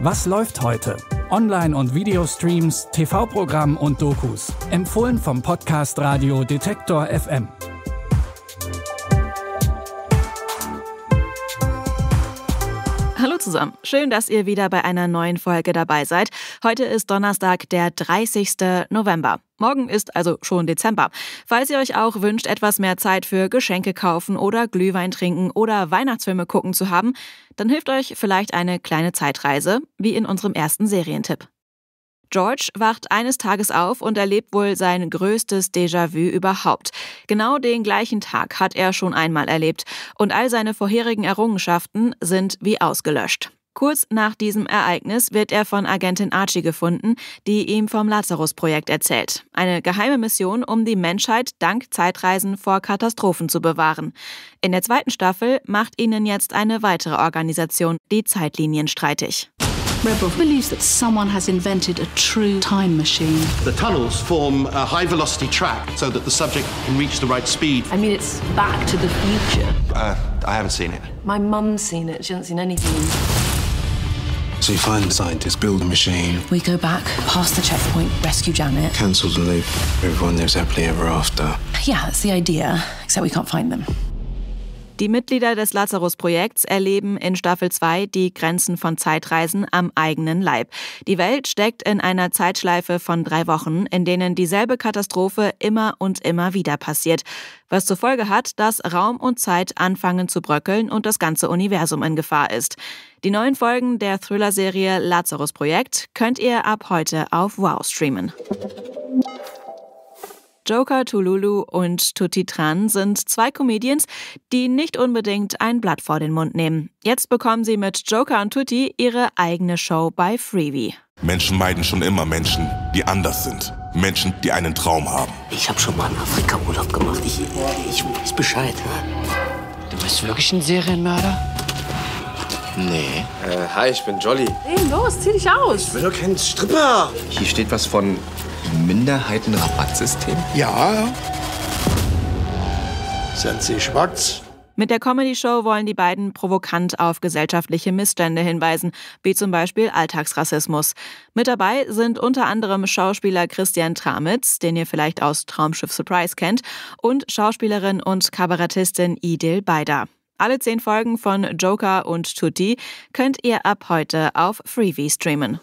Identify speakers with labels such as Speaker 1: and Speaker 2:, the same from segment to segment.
Speaker 1: Was läuft heute? Online- und Videostreams, TV-Programm und Dokus. Empfohlen vom Podcast Radio Detektor FM.
Speaker 2: Hallo zusammen, schön, dass ihr wieder bei einer neuen Folge dabei seid. Heute ist Donnerstag, der 30. November. Morgen ist also schon Dezember. Falls ihr euch auch wünscht, etwas mehr Zeit für Geschenke kaufen oder Glühwein trinken oder Weihnachtsfilme gucken zu haben, dann hilft euch vielleicht eine kleine Zeitreise, wie in unserem ersten Serientipp. George wacht eines Tages auf und erlebt wohl sein größtes Déjà-vu überhaupt. Genau den gleichen Tag hat er schon einmal erlebt und all seine vorherigen Errungenschaften sind wie ausgelöscht. Kurz nach diesem Ereignis wird er von Agentin Archie gefunden, die ihm vom Lazarus-Projekt erzählt. Eine geheime Mission, um die Menschheit dank Zeitreisen vor Katastrophen zu bewahren. In der zweiten Staffel macht ihnen jetzt eine weitere Organisation die Zeitlinien streitig.
Speaker 3: Rebel believes that someone has invented a true time machine.
Speaker 4: The tunnels form a high-velocity track so that the subject can reach the right speed.
Speaker 5: I mean, it's Back to the Future.
Speaker 4: I haven't seen it.
Speaker 5: My mum's seen it. She hasn't seen anything.
Speaker 6: So you find the scientists, build the machine.
Speaker 5: We go back, past the checkpoint, rescue Janet.
Speaker 6: Cancel the loop. Everyone lives happily ever after.
Speaker 5: Yeah, that's the idea, except we can't find them.
Speaker 2: Die Mitglieder des Lazarus-Projekts erleben in Staffel 2 die Grenzen von Zeitreisen am eigenen Leib. Die Welt steckt in einer Zeitschleife von 3 Wochen, in denen dieselbe Katastrophe immer und immer wieder passiert. Was zur Folge hat, dass Raum und Zeit anfangen zu bröckeln und das ganze Universum in Gefahr ist. Die neuen Folgen der Thriller-Serie Lazarus-Projekt könnt ihr ab heute auf Wow streamen. Joker, Tululu und Tutti Tran sind 2 Comedians, die nicht unbedingt ein Blatt vor den Mund nehmen. Jetzt bekommen sie mit Joker und Tutti ihre eigene Show bei Freevee.
Speaker 7: Menschen meiden schon immer Menschen, die anders sind. Menschen, die einen Traum haben.
Speaker 8: Ich habe schon mal einen Afrika-Urlaub gemacht. Ich weiß Bescheid.
Speaker 9: Du bist wirklich ein Serienmörder?
Speaker 8: Nee.
Speaker 10: Hi, ich bin Jolly.
Speaker 5: Hey, los, zieh dich aus.
Speaker 10: Ich will doch kein Stripper.
Speaker 11: Hier steht was von Minderheitenrabattsystem?
Speaker 4: Ja. Sind Sie schwarz?
Speaker 2: Mit der Comedy-Show wollen die beiden provokant auf gesellschaftliche Missstände hinweisen, wie zum Beispiel Alltagsrassismus. Mit dabei sind unter anderem Schauspieler Christian Tramitz, den ihr vielleicht aus Traumschiff Surprise kennt, und Schauspielerin und Kabarettistin Idil Beider. Alle 10 Folgen von Joker und Tutti könnt ihr ab heute auf Freevee streamen.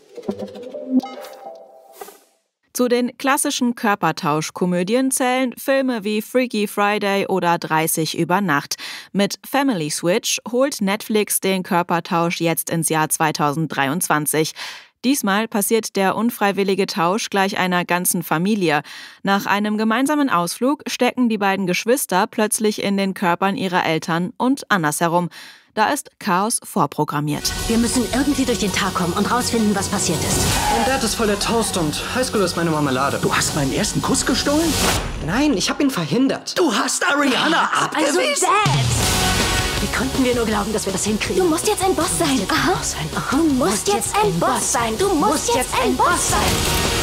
Speaker 2: Zu den klassischen Körpertauschkomödien zählen Filme wie Freaky Friday oder 30 über Nacht. Mit Family Switch holt Netflix den Körpertausch jetzt ins Jahr 2023. Diesmal passiert der unfreiwillige Tausch gleich einer ganzen Familie. Nach einem gemeinsamen Ausflug stecken die beiden Geschwister plötzlich in den Körpern ihrer Eltern und andersherum. Da ist Chaos vorprogrammiert.
Speaker 12: Wir müssen irgendwie durch den Tag kommen und rausfinden, was passiert ist.
Speaker 9: Mein Dad ist voller Toast und Highschool ist meine Marmelade.
Speaker 8: Du hast meinen ersten Kuss gestohlen?
Speaker 9: Nein, ich habe ihn verhindert.
Speaker 8: Du hast Ariana abgewiesen?
Speaker 12: Also Dad! Wie konnten wir nur glauben, dass wir das hinkriegen?
Speaker 13: Du musst jetzt ein Boss sein. Aha. Du musst jetzt ein Boss sein. Du musst jetzt ein Boss sein.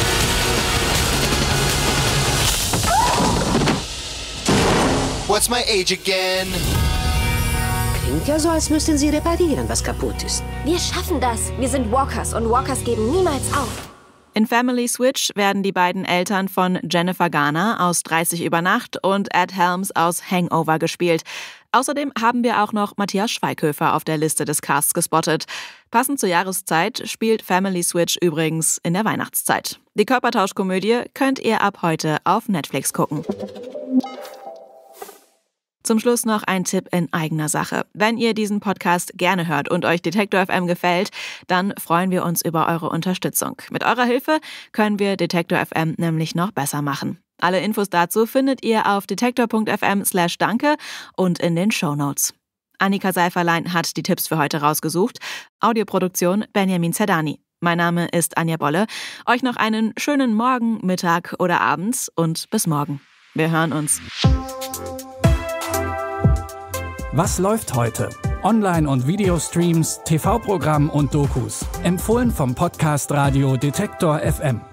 Speaker 14: What's my age again?
Speaker 12: Klingt ja so, als müssten sie reparieren, was kaputt ist.
Speaker 13: Wir schaffen das. Wir sind Walkers und Walkers geben niemals auf.
Speaker 2: In Family Switch werden die beiden Eltern von Jennifer Garner aus 30 über Nacht und Ed Helms aus Hangover gespielt. Außerdem haben wir auch noch Matthias Schweighöfer auf der Liste des Casts gespottet. Passend zur Jahreszeit spielt Family Switch übrigens in der Weihnachtszeit. Die Körpertauschkomödie könnt ihr ab heute auf Netflix gucken. Zum Schluss noch ein Tipp in eigener Sache. Wenn ihr diesen Podcast gerne hört und euch Detektor FM gefällt, dann freuen wir uns über eure Unterstützung. Mit eurer Hilfe können wir Detektor FM nämlich noch besser machen. Alle Infos dazu findet ihr auf detektor.fm/danke und in den Shownotes. Annika Seiferlein hat die Tipps für heute rausgesucht. Audioproduktion Benjamin Zerdani. Mein Name ist Anja Bolle. Euch noch einen schönen Morgen, Mittag oder Abend und bis morgen. Wir hören uns.
Speaker 1: Was läuft heute? Online- und Videostreams, TV-Programm und Dokus. Empfohlen vom Podcast Radio Detektor FM.